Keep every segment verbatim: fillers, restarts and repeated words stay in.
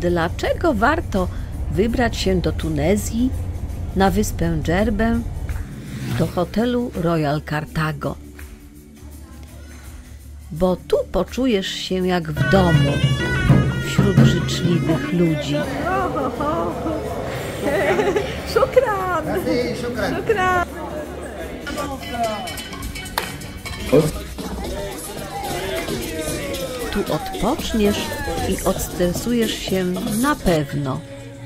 Dlaczego warto wybrać się do Tunezji, na wyspę Dżerbę, do hotelu Royal Carthago? Bo tu poczujesz się jak w domu, wśród życzliwych ludzi. Szukran! Szukran! Tu odpoczniesz i odstresujesz się na pewno.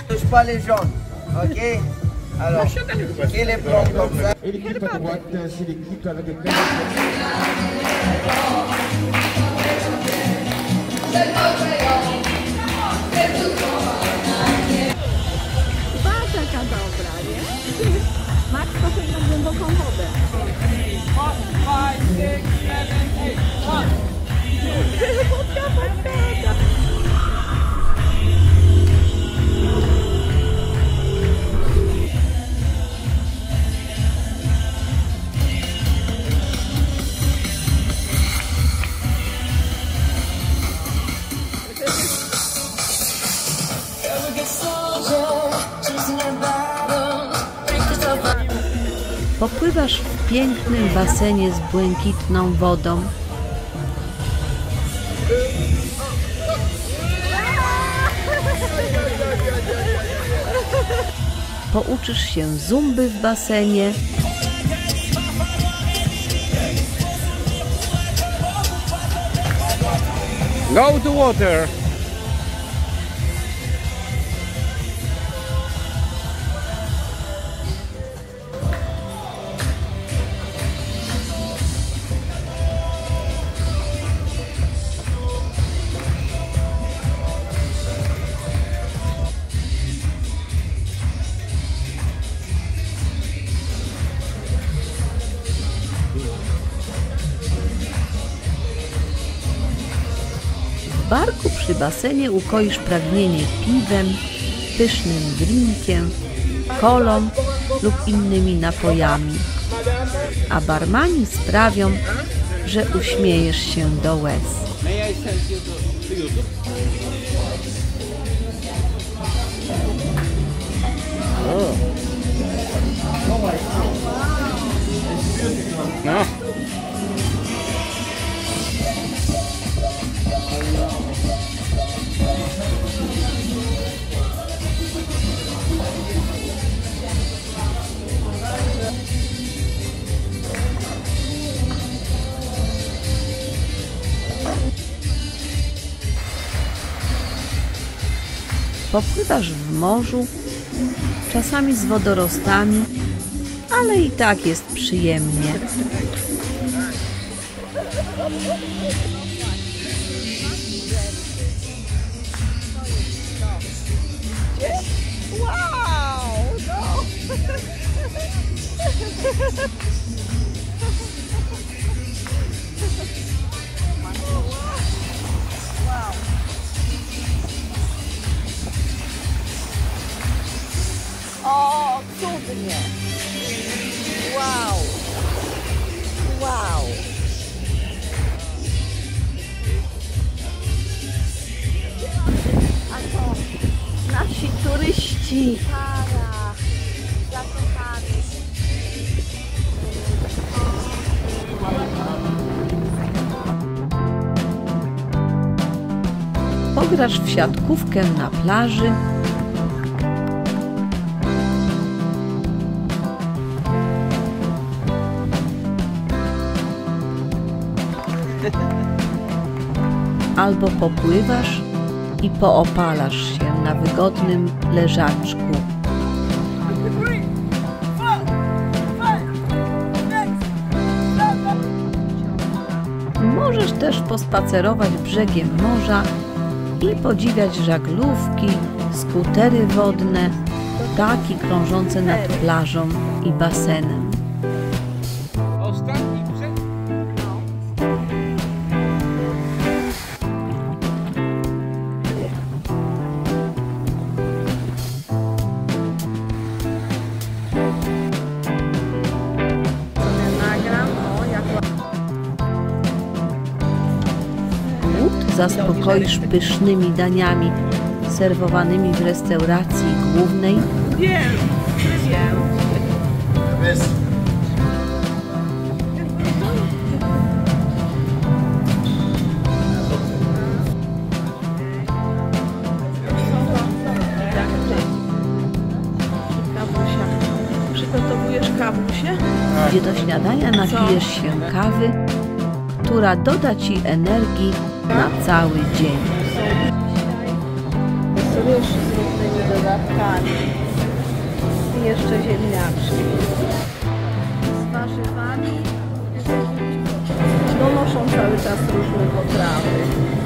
Taka dobra, nie? Max poszedł na głęboką wodę. Wodka, wodka, Popływasz w pięknym basenie z błękitną wodą. Pouczysz się zumby w basenie. Go to water. W barku przy basenie ukoisz pragnienie piwem, pysznym drinkiem, kolą lub innymi napojami, a barmani sprawią, że uśmiejesz się do łez. No. Popływasz w morzu, czasami z wodorostami, ale i tak jest przyjemnie. wow! No! O, cudnie! Wow! Wow! A to nasi turyści! Para! Zakochani! Pograsz w siatkówkę na plaży. Albo popływasz i poopalasz się na wygodnym leżaczku. Możesz też pospacerować brzegiem morza i podziwiać żaglówki, skutery wodne, ptaki krążące nad plażą i basenem. Ostatni brzeg. Głód zaspokoisz pysznymi daniami serwowanymi w restauracji głównej, Wiem, wiem. Kawusia. Przygotowujesz kawusię? gdzie do śniadania napijesz się kawy, która doda Ci energii na cały dzień. Ryż z różnymi dodatkami. I jeszcze ziemniaczki. Z warzywami. Donoszą cały czas różne potrawy.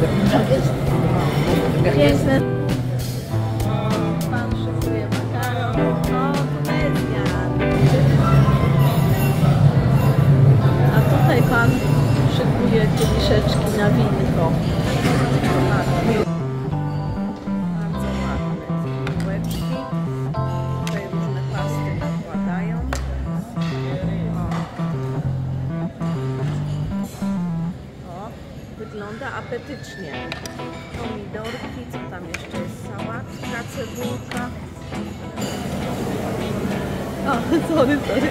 Piękne. Pan szykuje makaron. O, Tunezjan. A tutaj pan szykuje kieliszeczki na winko. Bardzo ładne bułeczki. Tutaj różne pasty nakładają. O, wygląda apetycznie. Pomidorki, co tam jeszcze jest? Sałatka, cebulka. O, sorry, sorry.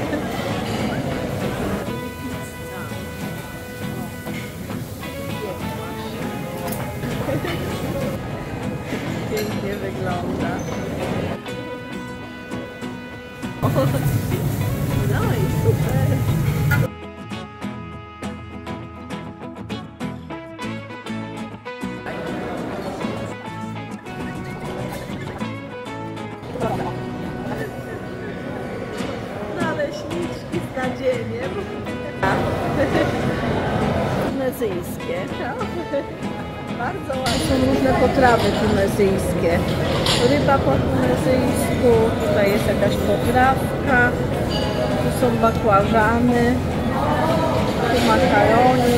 Pięknie wygląda. O, no i super. Naleśniczki z nadzieniem. Tunezyjskie. Bardzo ładne. Są różne potrawy tunezyjskie. Ryba po tunezyjsku, tutaj jest jakaś potrawka, tu są bakłażany, tu makaroni,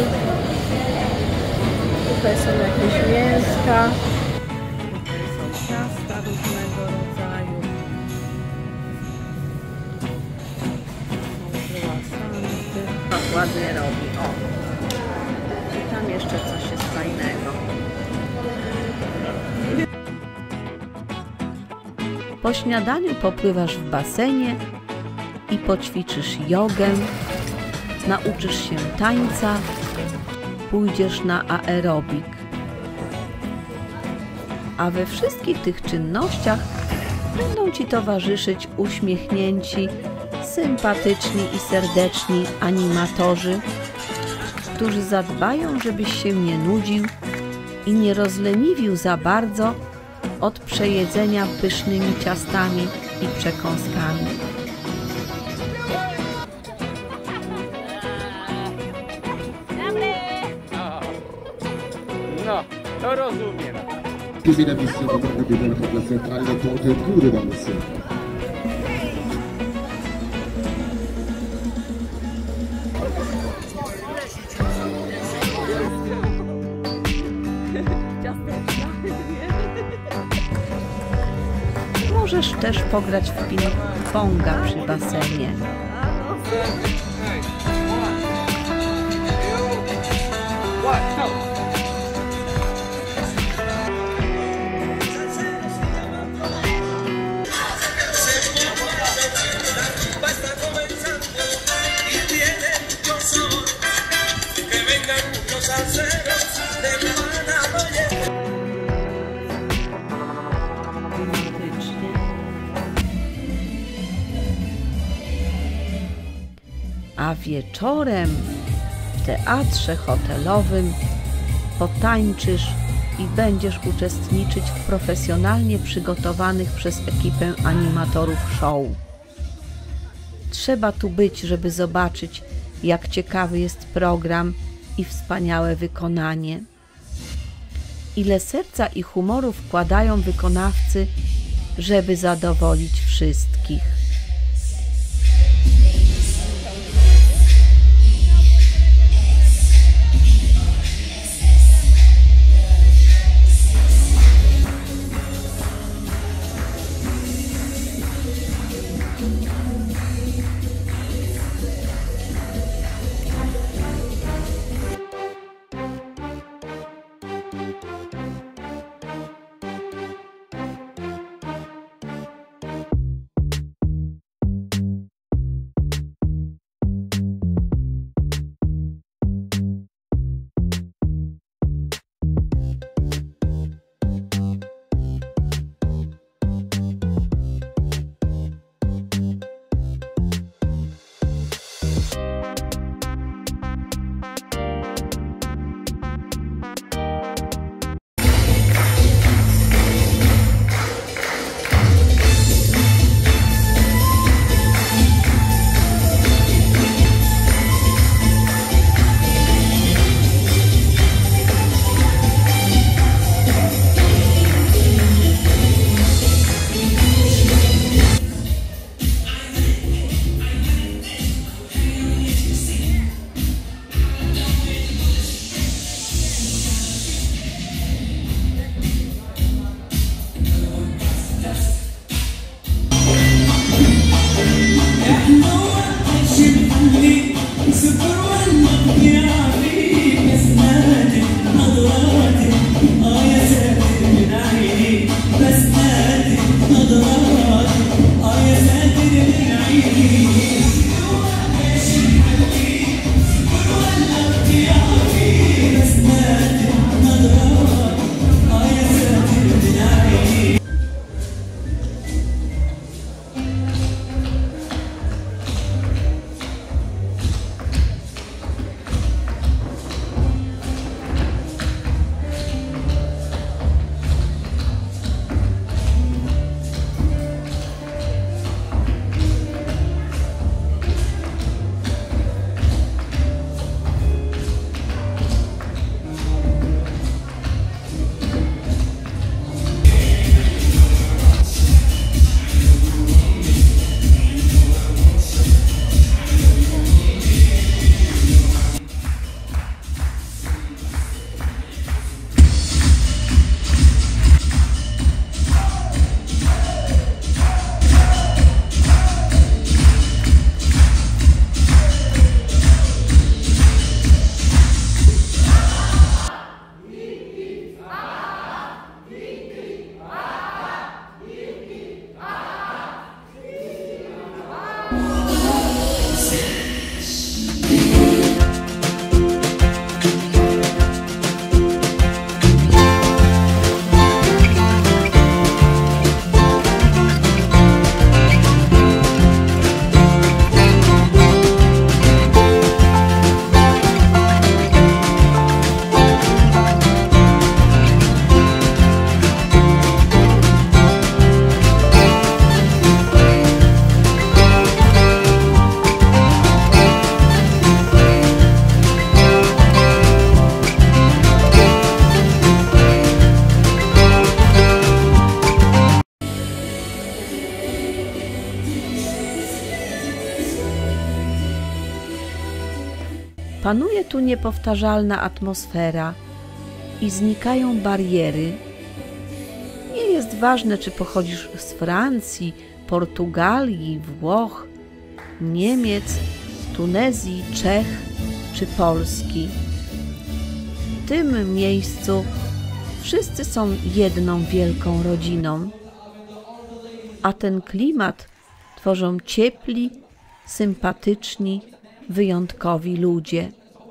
tutaj są jakieś mięska, tutaj są ciasta różnego rodzaju, są kryłasanty. Tak ładnie robi, o. I tam jeszcze coś jest fajnego. Po śniadaniu popływasz w basenie i poćwiczysz jogę, nauczysz się tańca, pójdziesz na aerobik. A we wszystkich tych czynnościach będą Ci towarzyszyć uśmiechnięci, sympatyczni i serdeczni animatorzy, którzy zadbają, żebyś się nie nudził i nie rozleniwił za bardzo od przejedzenia pysznymi ciastami i przekąskami. No, to rozumiem. Così la missione per capire la centrale del ponte e pure da missione. Możesz też pograć w ping-ponga przy basenie. A wieczorem w teatrze hotelowym potańczysz i będziesz uczestniczyć w profesjonalnie przygotowanych przez ekipę animatorów show. Trzeba tu być, żeby zobaczyć, jak ciekawy jest program i wspaniałe wykonanie. Ile serca i humoru wkładają wykonawcy, żeby zadowolić wszystkich. Panuje tu niepowtarzalna atmosfera i znikają bariery. Nie jest ważne, czy pochodzisz z Francji, Portugalii, Włoch, Niemiec, Tunezji, Czech czy Polski. W tym miejscu wszyscy są jedną wielką rodziną, a ten klimat tworzą ciepli, sympatyczni, wyjątkowi ludzie.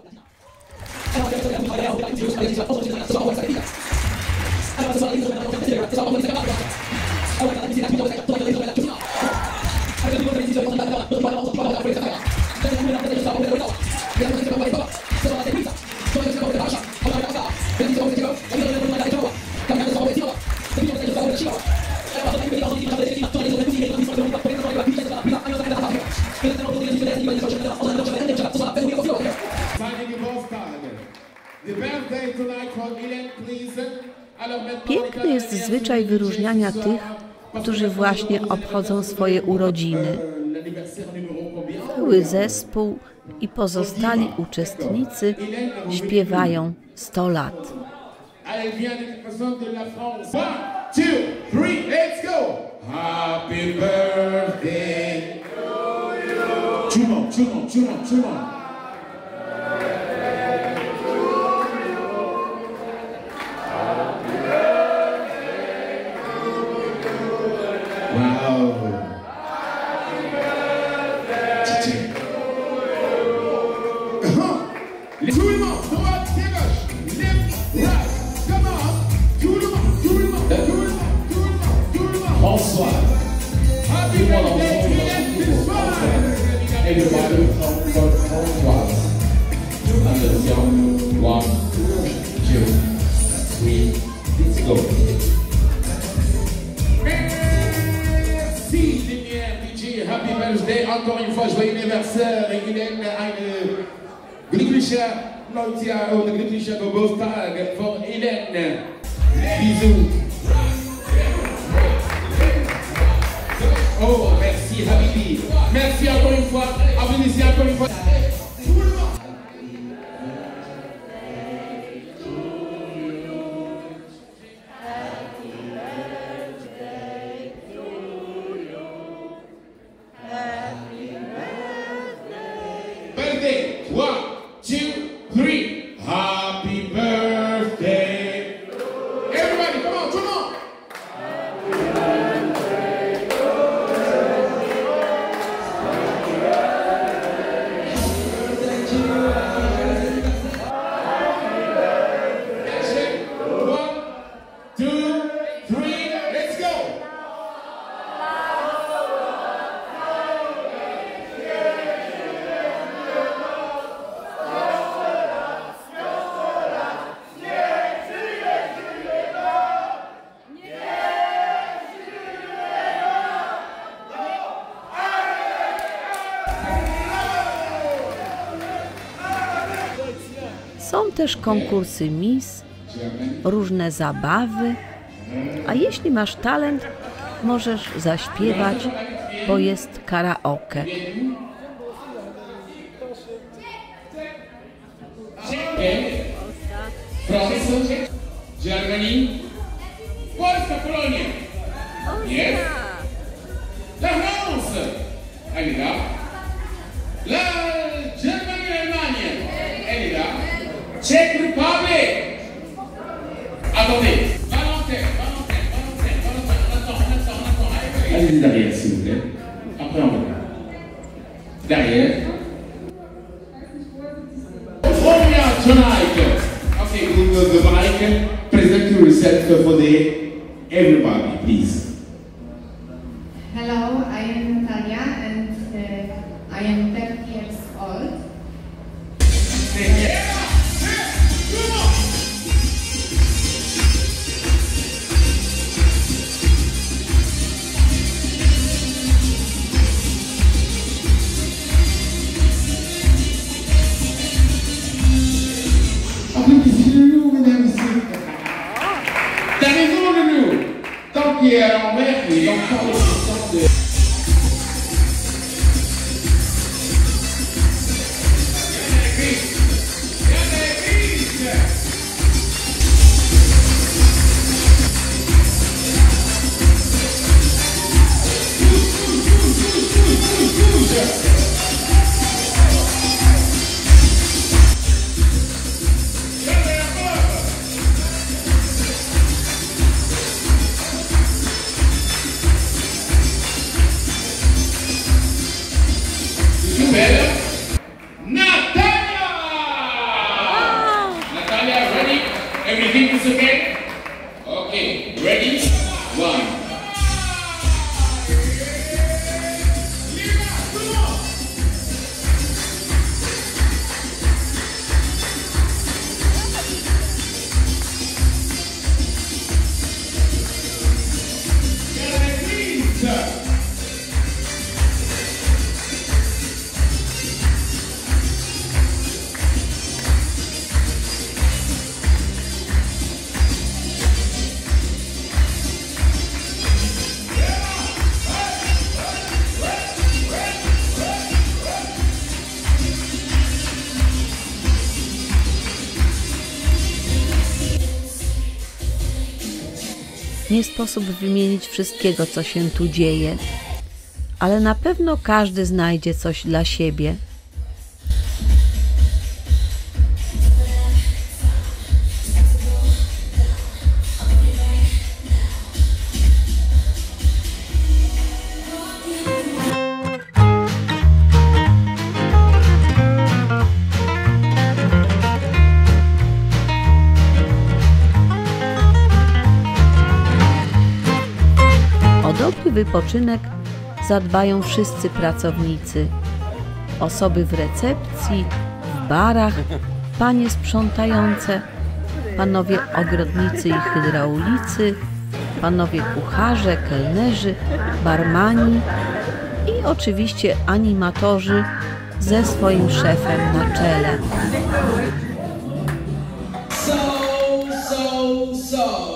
Piękny jest zwyczaj wyróżniania tych, którzy właśnie obchodzą swoje urodziny. Cały zespół i pozostali uczestnicy śpiewają sto lat. Happy birthday to you. Czumą, czumą, czumą, czumą. Wow. Tout le monde, droite, gauche, left, right, come on. Tout le monde, tout le monde, tout le monde, tout le monde, tout le monde. Bonsoir. Happy birthday to you. Everybody from Bonsoir. Attention. One, two, three, let's go. Merci, Damien, D J. Happy birthday. Encore une fois, joyeux anniversaire. Guylaine, eine glückliche Neujahr und glückliche Geburtstag von Hélène. Bisous. Oh, merci, Habibi. Merci encore une fois. Applaudissez encore une fois. Birthday. One, two, three. Happy birthday. Everybody, come on, come on. Są też konkursy Miss, różne zabawy, a jeśli masz talent, możesz zaśpiewać, bo jest karaoke. Germany, Polska, Polonia. Yes. La France. Elle est là. La Germany, Allemagne. Elle est là. Czech Republic. Attendez. Valentin, Valentin, Valentin, Valentin. On attend, on attend, on attend. Allez-y derrière, s'il vous plaît. Après, on va. Derrière. Romeo tonight. Okay, we'll go the mic. Present yourself for the everybody, please. Hello, I am Natalia and uh, I am thirty years old. Yeah. Qui est à l'envers, il est encore le temps de... Nie sposób wymienić wszystkiego, co się tu dzieje, ale na pewno każdy znajdzie coś dla siebie. O dobry wypoczynek zadbają wszyscy pracownicy. Osoby w recepcji, w barach, panie sprzątające, panowie ogrodnicy i hydraulicy, panowie kucharze, kelnerzy, barmani i oczywiście animatorzy ze swoim szefem na czele. So, so, so.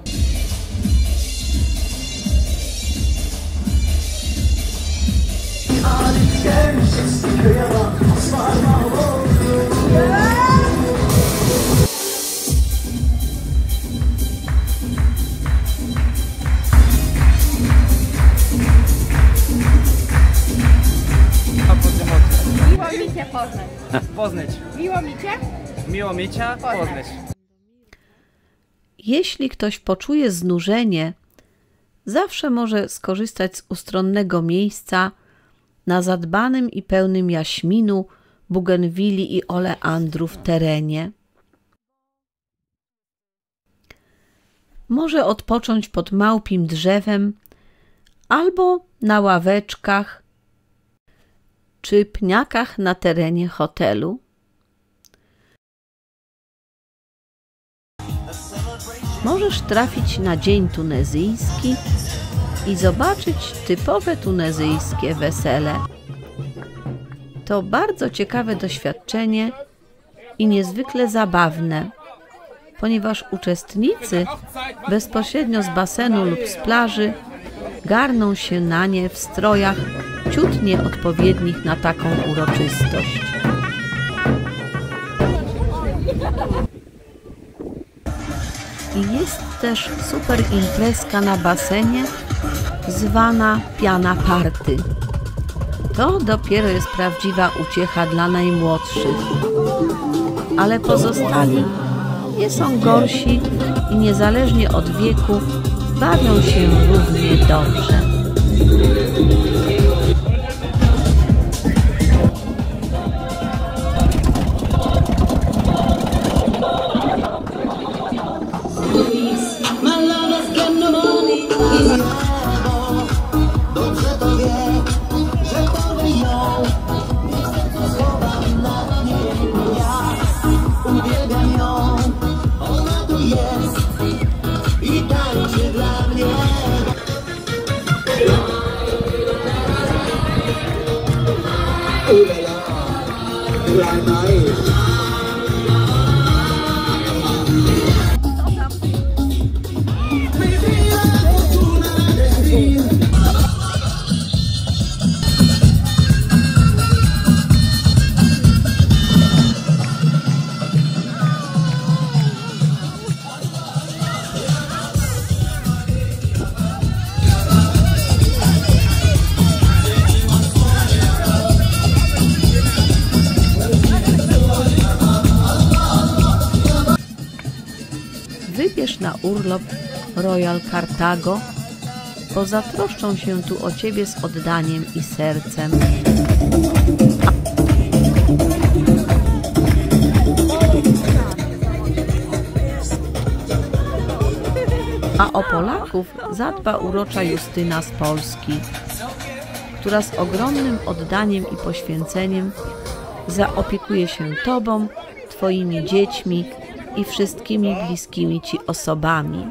Miło mi Cię poznać. Poznać. Miło mi Cię? Miło mi Cię poznać. Jeśli ktoś poczuje znużenie, zawsze może skorzystać z ustronnego miejsca na zadbanym i pełnym jaśminu, bugenwilii i oleandrów terenie. Może odpocząć pod małpim drzewem albo na ławeczkach czy pniakach na terenie hotelu. Możesz trafić na dzień tunezyjski i zobaczyć typowe tunezyjskie wesele. To bardzo ciekawe doświadczenie i niezwykle zabawne, ponieważ uczestnicy bezpośrednio z basenu lub z plaży garną się na nie w strojach ciut nieodpowiednich na taką uroczystość. I jest też super imprezka na basenie zwana piana party. To dopiero jest prawdziwa uciecha dla najmłodszych. Ale pozostali nie są gorsi i niezależnie od wieku bawią się równie dobrze. Wybierz na urlop Royal Carthago, bo zatroszczą się tu o Ciebie z oddaniem i sercem. A o Polaków zadba urocza Justyna z Polski, która z ogromnym oddaniem i poświęceniem zaopiekuje się Tobą, Twoimi dziećmi i wszystkimi bliskimi Ci osobami.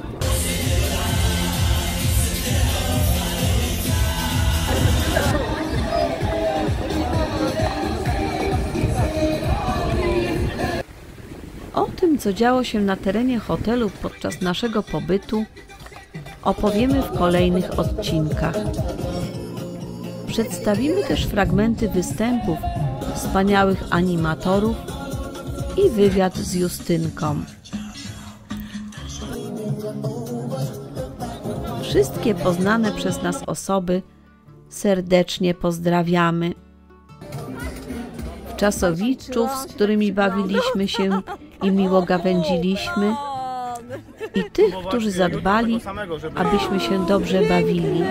O tym, co działo się na terenie hotelu podczas naszego pobytu, opowiemy w kolejnych odcinkach. Przedstawimy też fragmenty występów wspaniałych animatorów i wywiad z Justynką. Wszystkie poznane przez nas osoby serdecznie pozdrawiamy. Czasowiczów, z którymi bawiliśmy się i miło gawędziliśmy, i tych, którzy zadbali, abyśmy się dobrze bawili.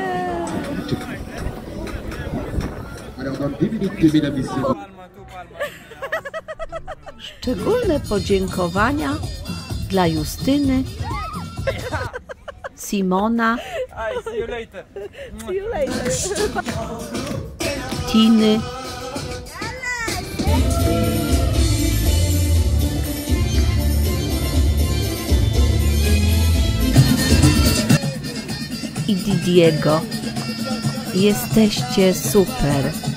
Szczególne podziękowania dla Justyny, Simona, Tiny, i Didiego. Jesteście super!